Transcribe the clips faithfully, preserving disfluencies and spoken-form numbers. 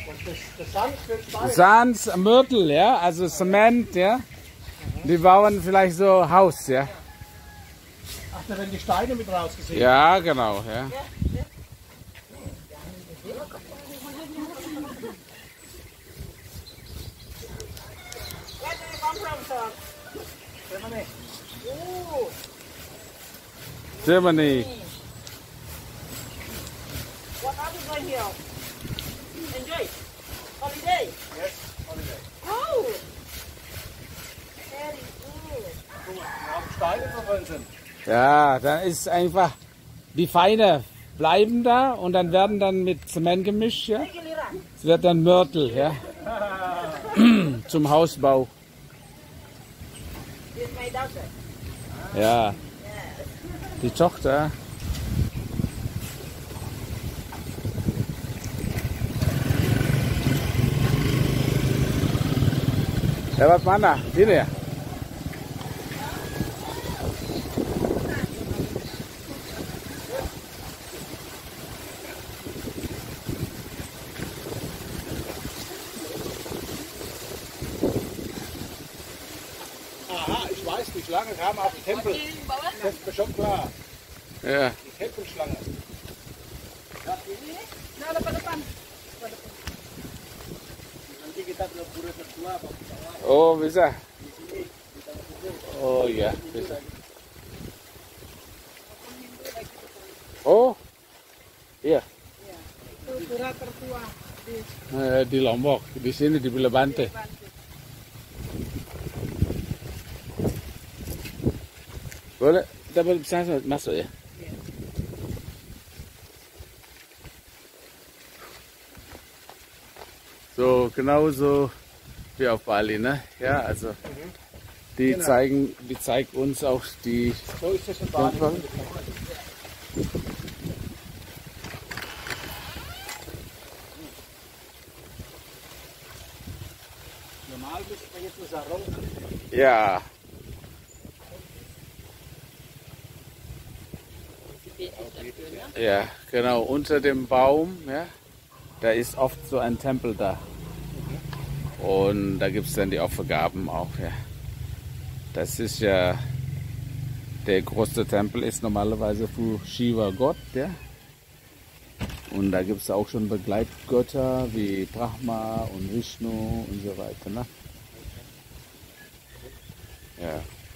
Und das, das Sand wird Stein. Sand, Mörtel, ja, also Zement, ja. Die bauen vielleicht so Haus, ja. Ach, da werden die Steine mit rausgesehen. Ja, genau, ja. Germany. What are you going here? Enjoy. Holiday. Yes, holiday. Oh. Very good. Guck mal, wir haben Steine verwöhnt sind. Ja, dann ist einfach, die Feine bleiben da und dann werden dann mit Zement gemischt, ja. Es wird dann Mörtel, ja. Zum Hausbau. This is my daughter. Ja. Die Tochter. Lewat mana? Sini ya? Aha, ich weiß, die Schlange kam auf den Tempel. Das ist mir schon klar. Ja. Die Tempelschlange. Nah, depan depan. Nanti kita ke pura tertua, Pak. Oh, bisa. Oh iya, bisa. Oh, iya. Itu pura tertua di Eh, di Lombok, di sini di Bilebante. Boleh, kita boleh bisa masuk ya? So, genauso wie auf Bali, ne? Ja, also die Genau. zeigen, die zeigt uns auch die. So ist das in Bali. Tempel. Normal müsste man jetzt eine Sarong. Ja, ja, genau, unter dem Baum, ja, da ist oft so ein Tempel da. Und da gibt es dann die Opfergaben auch, ja. Das ist ja, der größte Tempel ist normalerweise für Shiva Gott, ja. Und da gibt es auch schon Begleitgötter wie Brahma und Vishnu und so weiter, ne? Ja.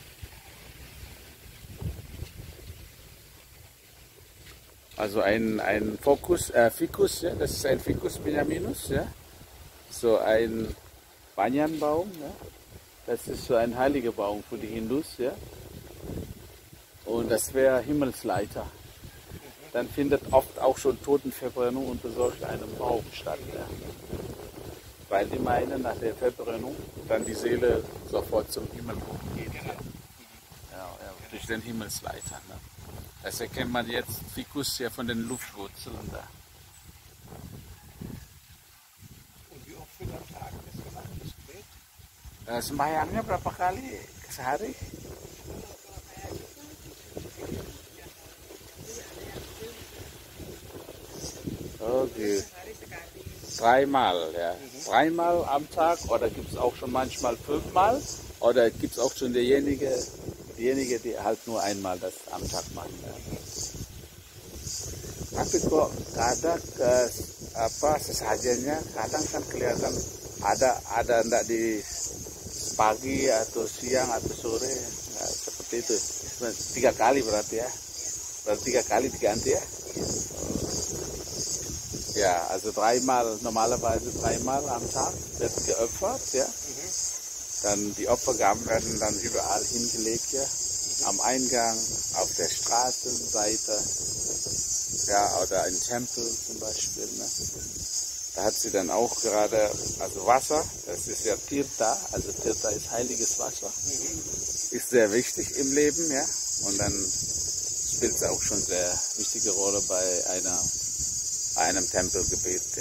Also ein, ein Fokus, äh, Ficus, ja, das ist ein Ficus benjaminus, ja. So ein Banyanbaum, ja. Das ist so ein heiliger Baum für die Hindus, ja. Und das wäre Himmelsleiter. Dann findet oft auch schon Totenverbrennung unter solch einem Baum statt, ja. Weil die meinen, nach der Verbrennung dann die Seele sofort zum Himmel hochgeht. Ja. Ja, ja, durch den Himmelsleiter. Ne? Das erkennt man jetzt Ficus ja von den Luftwurzeln da. Und wie oft wird am Tag das gemacht, das Gebet? Äh, Sembahyangnya berapa kali sehari? Okay. Dreimal, ja. Dreimal am Tag oder gibt es auch schon manchmal fünfmal oder gibt es auch schon derjenige, diejenige, die halt nur einmal das am Tag machen. Ja. Tapi kok kadang ke apa sesajanya kadang kan kelihatan ada ada ndak di pagi atau siang atau sore nah, seperti itu tiga kali berarti ya berarti tiga kali diganti ya. Ja, also dreimal, normalerweise dreimal am Tag wird geopfert, ja. Dann die Opfergaben werden dann überall hingelegt, ja. Am Eingang, auf der Straßenseite, ja, oder ein Tempel zum Beispiel, ne. Da hat sie dann auch gerade, also Wasser, das ist ja Tirtha, also Tirtha ist heiliges Wasser, ist sehr wichtig im Leben, ja. Und dann spielt es auch schon sehr wichtige Rolle bei einer einem Tempelgebet. Ja,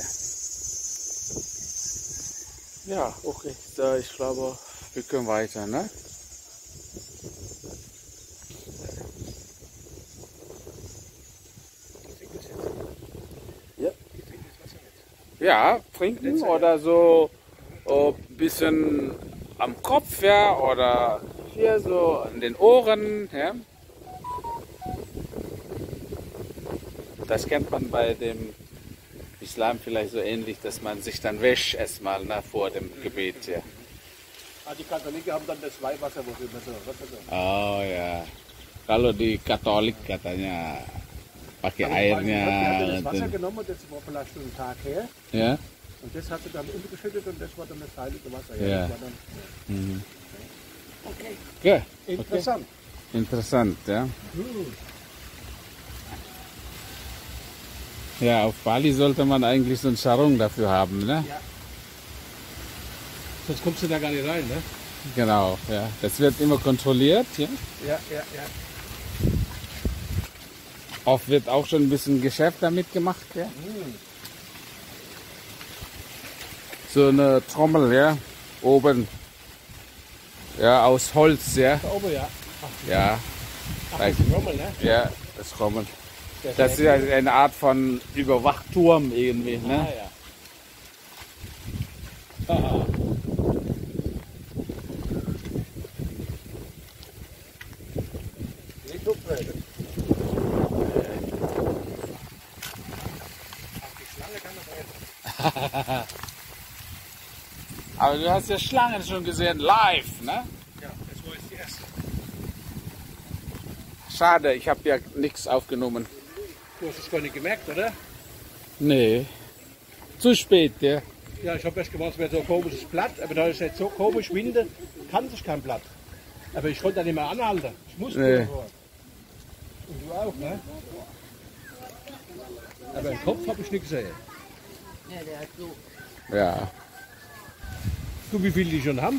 ja okay. So, ich glaube, wir können weiter, ne? Ja. Ja, trinken oder so ein bisschen am Kopf, ja, oder hier so an den Ohren, ja. Das kennt man bei dem Islam vielleicht so ähnlich, dass man sich dann wäscht erstmal ne, vor dem Gebet, ja. Ah, die Katholiken haben dann das Weihwasser, wo sie immer so Wasser so. Oh ya, kalau di Katolik katanya pakai Aber airnya. die hatte das Wasser gitu. genommen, das war vielleicht schon einen Tag her. Ya. Und das hat sie dann umgeschüttet und das war dann das heilige Wasser. Ja. Das war dann, Mhm. okay. Okay. Interessant. Interessant, ja. Hm. Ja, auf Bali sollte man eigentlich so eine Sarung dafür haben, ne? Ja. Sonst kommst du da gar nicht rein, ne? Genau, ja. Das wird immer kontrolliert, ja. Ja, ja, ja. Oft wird auch schon ein bisschen Geschäft damit gemacht, ja. Hm. So eine Trommel, ja, oben. Ja, aus Holz, ja. Da oben, ja. Ja, Ach, das ist ein Trommel, ne? ja, das Trommel. Das Das ist ja eine Art von Überwachturm irgendwie, Ah, ne? ja. Haha. Nicht hochtreten. Ach, die Schlange kann noch essen. Aber du hast ja Schlangen schon gesehen, live, ne? Ja, das war jetzt die erste. Schade, ich habe ja nichts aufgenommen. Du hast es gar nicht gemerkt, oder? Nee, zu spät, ja. Ja, ich habe erst gemacht, es wäre so ein komisches Blatt, aber da ist jetzt so komisch Winde, kann sich kein Blatt. Aber ich konnte da nicht mehr anhalten. Ich musste Nee. davor. Und du auch, ne? Aber im Kopf habe ich nicht gesehen. Ja, der hat so. Ja. Du, wie viele die schon haben?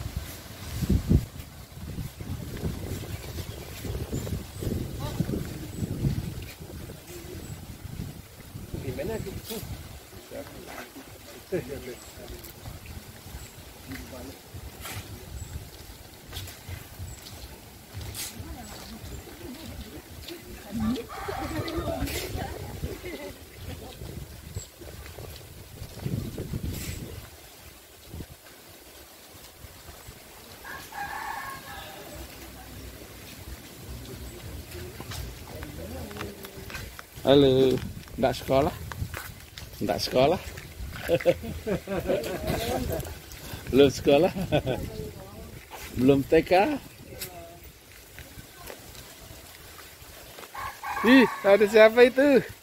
Die Männer gibt es zu. Ja, sehr schön. Halo, enggak sekolah? Enggak sekolah? Belum sekolah? Belum T K? Ih, ada siapa itu?